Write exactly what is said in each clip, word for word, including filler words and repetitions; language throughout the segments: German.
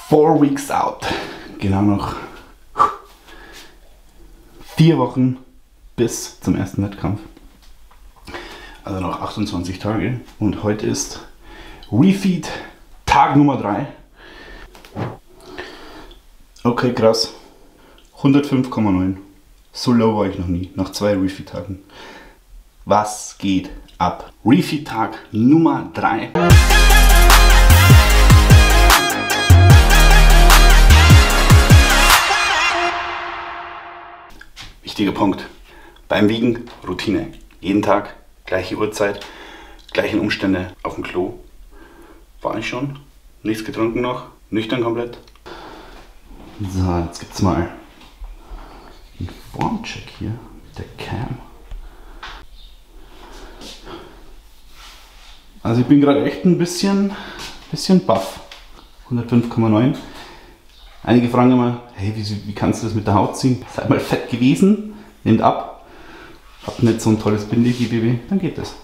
Four weeks out. Genau noch vier Wochen bis zum ersten Wettkampf. Also noch achtundzwanzig Tage. Und heute ist Refeed Tag Nummer drei. Okay, krass. hundertfünf Komma neun. So low war ich noch nie. Nach zwei Refeed-Tagen. Was geht ab? Refeed Tag Nummer drei. Wichtiger Punkt. Beim Wiegen Routine. Jeden Tag, gleiche Uhrzeit, gleichen Umstände auf dem Klo. War ich schon. Nichts getrunken noch. Nüchtern komplett. So, jetzt gibt's mal einen Formcheck hier mit der Cam. Also ich bin gerade echt ein bisschen, bisschen baff. hundertfünf Komma neun. Einige fragen immer, hey, wie, wie kannst du das mit der Haut ziehen? Seid mal fett gewesen, nehmt ab, habt nicht so ein tolles Bindegewebe, dann geht das.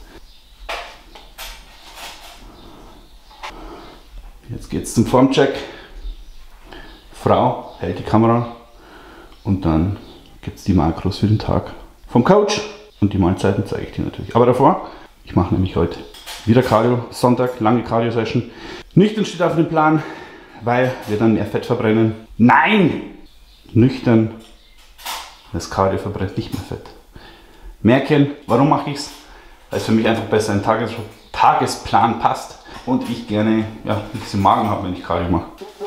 Jetzt geht's zum Formcheck. Frau hält die Kamera und dann gibt es die Makros für den Tag vom Coach und die Mahlzeiten zeige ich dir natürlich. Aber davor, ich mache nämlich heute wieder Cardio, Sonntag, lange Cardio-Session. Nüchtern steht auf dem Plan, weil wir dann mehr Fett verbrennen. Nein! Nüchtern, das Cardio verbrennt nicht mehr Fett. Merken, warum mache ich es? Weil es für mich einfach besser in den Tages Tagesplan passt und ich gerne ja, ein bisschen Magen habe, wenn ich Cardio mache.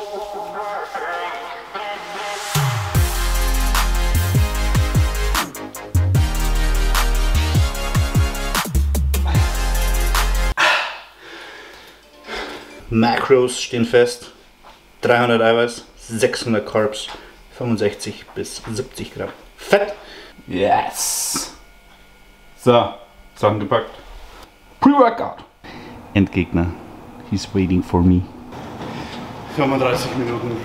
Macros stehen fest, dreihundert Eiweiß, sechshundert Carbs, fünfundsechzig bis siebzig Gramm Fett. Yes! So, Sachen gepackt. Pre-Workout. Endgegner, he's waiting for me. fünfunddreißig Minuten.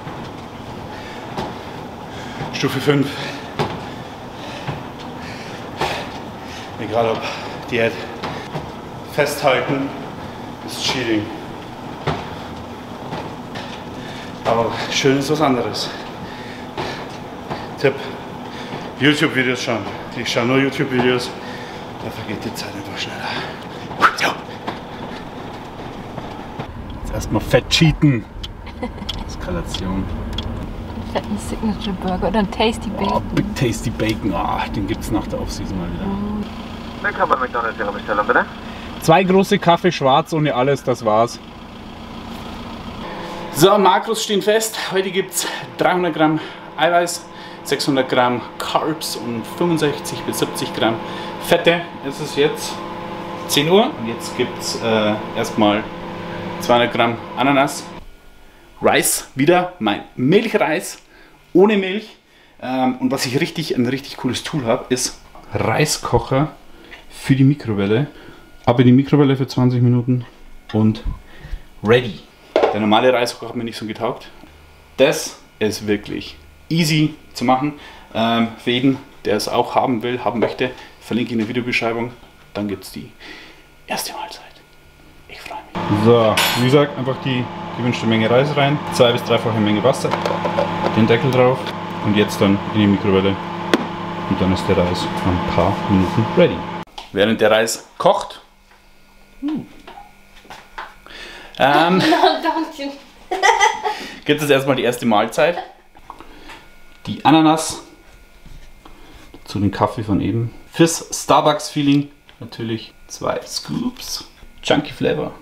Stufe fünf. Egal ob Diät, festhalten ist Cheating. Aber schön ist was anderes. Tipp, YouTube-Videos schauen. Ich schaue nur YouTube-Videos, da vergeht die Zeit einfach schneller. Jetzt erstmal Fett cheaten. Eskalation. Fetten Signature Burger oder ein Tasty Bacon. Oh, Big Tasty Bacon, oh, den gibt es nach der Off-Season mal wieder. Willkommen bei McDonald's, Ihre Bestellung bitte. Zwei große Kaffee schwarz ohne alles, das war's. So, Makros stehen fest. Heute gibt es dreihundert Gramm Eiweiß, sechshundert Gramm Carbs und fünfundsechzig bis siebzig Gramm Fette. Es ist jetzt zehn Uhr und jetzt gibt es äh, erstmal zweihundert Gramm Ananas. Reis, wieder mein Milchreis ohne Milch. Ähm, und was ich richtig, ein richtig cooles Tool habe, ist Reiskocher für die Mikrowelle. Ab in die Mikrowelle für zwanzig Minuten und ready. Der normale Reiskocher hat mir nicht so getaugt. Das ist wirklich easy zu machen. Ähm, für jeden, der es auch haben will, haben möchte, verlinke ich in der Videobeschreibung. Dann gibt es die erste Mahlzeit. Ich freue mich. So, wie gesagt, einfach die gewünschte Menge Reis rein. Zwei bis dreifache Menge Wasser. Den Deckel drauf. Und jetzt dann in die Mikrowelle. Und dann ist der Reis ein paar Minuten ready. Während der Reis kocht. Uh. Ähm, gibt es erstmal die erste Mahlzeit. Die Ananas. Zu den Kaffee von eben. Fürs Starbucks Feeling natürlich zwei Scoops. Chunky Flavor.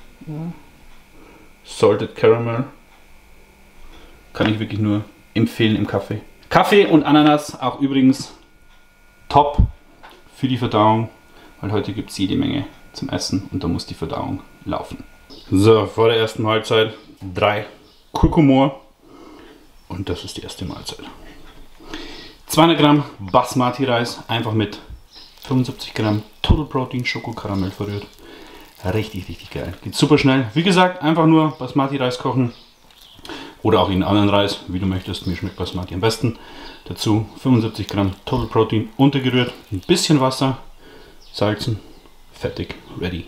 Salted Caramel. Kann ich wirklich nur empfehlen im Kaffee. Kaffee und Ananas auch übrigens top für die Verdauung. Weil heute gibt es jede Menge zum Essen und da muss die Verdauung laufen. So, vor der ersten Mahlzeit drei Kurkumor und das ist die erste Mahlzeit. zweihundert Gramm Basmati-Reis, einfach mit fünfundsiebzig Gramm Total Protein Schokokaramell verrührt. Richtig, richtig geil. Geht super schnell. Wie gesagt, einfach nur Basmati-Reis kochen oder auch in anderen Reis, wie du möchtest. Mir schmeckt Basmati am besten. Dazu fünfundsiebzig Gramm Total Protein untergerührt, ein bisschen Wasser, salzen, fertig, ready.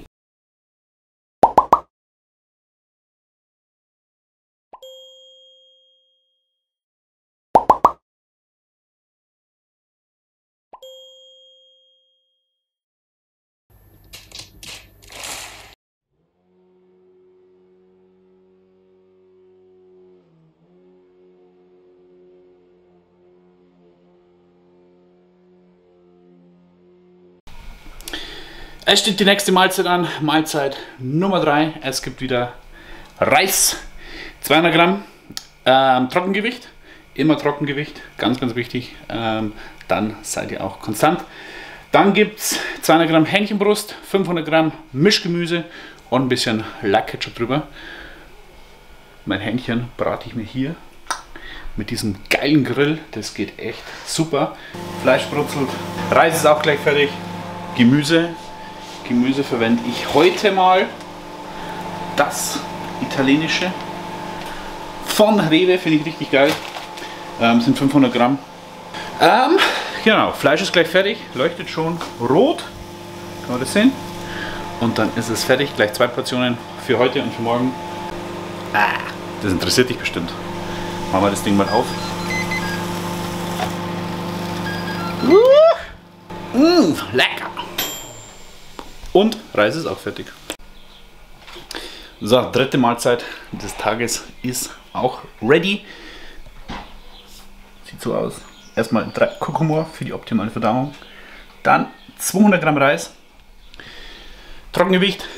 Es steht die nächste Mahlzeit an, Mahlzeit Nummer drei. Es gibt wieder Reis, zweihundert Gramm, ähm, Trockengewicht, immer Trockengewicht, ganz, ganz wichtig. Ähm, dann seid ihr auch konstant. Dann gibt es zweihundert Gramm Hähnchenbrust, fünfhundert Gramm Mischgemüse und ein bisschen Lackketchup drüber. Mein Hähnchen brate ich mir hier mit diesem geilen Grill. Das geht echt super. Fleisch brutzelt, Reis ist auch gleich fertig. Gemüse. Gemüse verwende ich heute mal das italienische von Rewe, finde ich richtig geil. Ähm, sind fünfhundert Gramm. Ähm, genau, Fleisch ist gleich fertig, leuchtet schon rot. Kann man das sehen? Und dann ist es fertig, gleich zwei Portionen für heute und für morgen. Ah, das interessiert dich bestimmt. Machen wir das Ding mal auf. Uh, mm, lecker! Und Reis ist auch fertig. So, dritte Mahlzeit des Tages ist auch ready. Sieht so aus. Erstmal drei Kurkuma für die optimale Verdauung. Dann zweihundert Gramm Reis. Trockengewicht.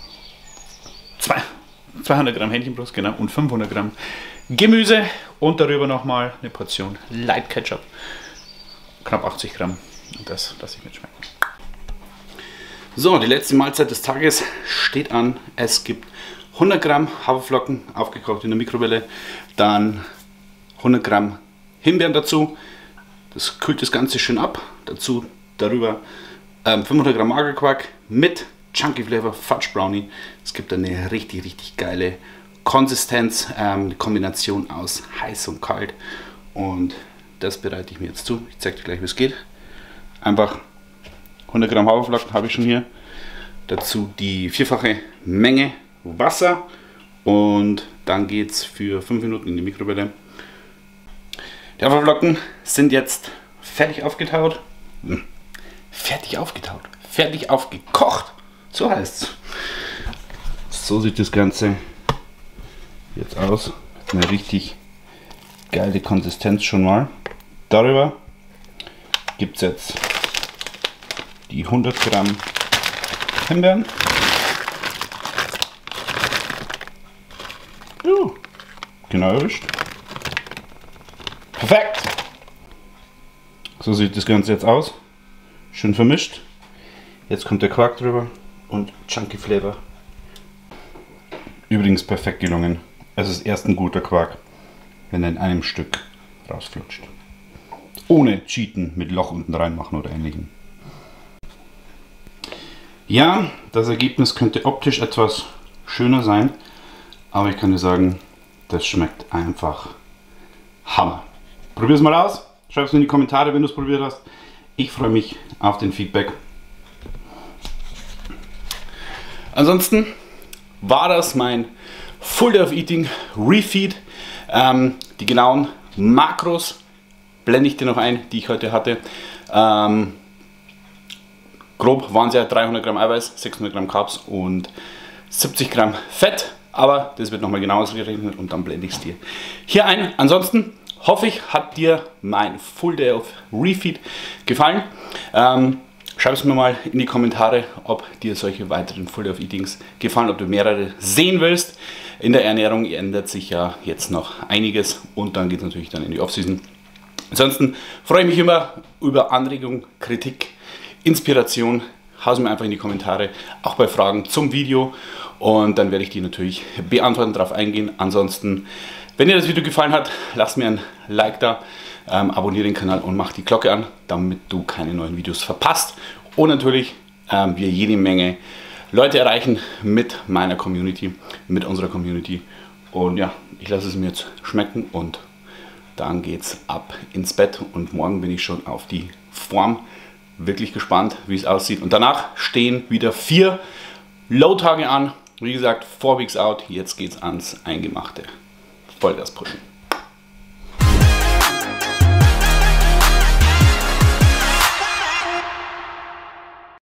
zweihundert Gramm Hähnchenbrust, genau. Und fünfhundert Gramm Gemüse. Und darüber nochmal eine Portion Light Ketchup. Knapp achtzig Gramm. Und das lasse ich mitschmecken. So, die letzte Mahlzeit des Tages steht an. Es gibt hundert Gramm Haferflocken, aufgekocht in der Mikrowelle. Dann hundert Gramm Himbeeren dazu. Das kühlt das Ganze schön ab. Dazu darüber ähm, fünfhundert Gramm Magerquark mit Chunky Flavor Fudge Brownie. Es gibt eine richtig, richtig geile Konsistenz. Ähm, eine Kombination aus heiß und kalt. Und das bereite ich mir jetzt zu. Ich zeige dir gleich, wie es geht. Einfach hundert Gramm Haferflocken habe ich schon hier. Dazu die vierfache Menge Wasser. Und dann geht es für fünf Minuten in die Mikrowelle. Die Haferflocken sind jetzt fertig aufgetaut. Hm. Fertig aufgetaut. Fertig aufgekocht. So heißt es. So sieht das Ganze jetzt aus. Eine richtig geile Konsistenz schon mal. Darüber gibt es jetzt die hundert Gramm Himbeeren. Uh, genau erwischt. Perfekt! So sieht das Ganze jetzt aus. Schön vermischt. Jetzt kommt der Quark drüber und Chunky Flavor. Übrigens perfekt gelungen. Es ist erst ein guter Quark, wenn er in einem Stück rausflutscht. Ohne Cheaten mit Loch unten reinmachen oder ähnlichem. Ja, das Ergebnis könnte optisch etwas schöner sein, aber ich kann dir sagen, das schmeckt einfach Hammer. Probier es mal aus, schreib es in die Kommentare, wenn du es probiert hast. Ich freue mich auf den Feedback. Ansonsten war das mein Full Day of Eating Refeed. Ähm, die genauen Makros blende ich dir noch ein, die ich heute hatte. Ähm, grob waren es ja dreihundert Gramm Eiweiß, sechshundert Gramm Carbs und siebzig Gramm Fett. Aber das wird nochmal genau ausgerechnet und dann blende ich es dir hier ein. Ansonsten hoffe ich, hat dir mein Full Day of Refeed gefallen. Ähm, Schreib es mir mal in die Kommentare, ob dir solche weiteren Full Day of Eatings gefallen, ob du mehrere sehen willst. In der Ernährung ändert sich ja jetzt noch einiges und dann geht es natürlich dann in die Offseason. Ansonsten freue ich mich immer über Anregungen, Kritik, Inspiration. Hau es mir einfach in die Kommentare, auch bei Fragen zum Video und dann werde ich die natürlich beantworten, darauf eingehen. Ansonsten, wenn dir das Video gefallen hat, lass mir ein Like da. Ähm, abonniere den Kanal und mach die Glocke an, damit du keine neuen Videos verpasst. Und natürlich ähm, wir jede Menge Leute erreichen mit meiner Community, mit unserer Community. Und ja, ich lasse es mir jetzt schmecken und dann geht's ab ins Bett. Und morgen bin ich schon auf die Form wirklich gespannt, wie es aussieht. Und danach stehen wieder vier Low-Tage an. Wie gesagt, four weeks out. Jetzt geht's ans Eingemachte. Vollgas pushen.